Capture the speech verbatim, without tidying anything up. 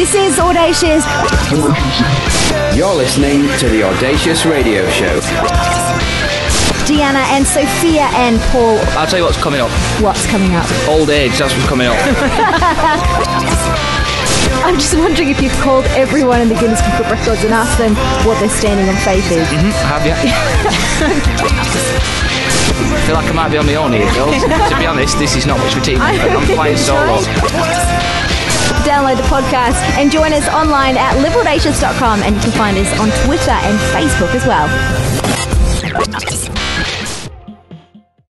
This is Audacious. You're listening to the Audacious Radio Show. Deanna and Sophia and Paul. I'll tell you what's coming up. What's coming up? Old age, that's what's coming up. I'm just wondering if you've called everyone in the Guinness Book of Records and asked them what their standing on faith is. Mm-hmm, have you? I feel like I might be on my own here, girls. To be honest, this is not much of a team. I'm playing solo. Download the podcast and join us online at live audacious dot com, and you can find us on Twitter and Facebook as well.